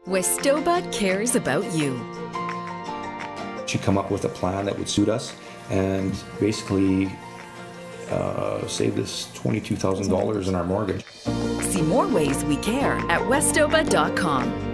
Westoba cares about you. She come up with a plan that would suit us and basically saved us $22,000 in our mortgage. See more ways we care at westoba.com.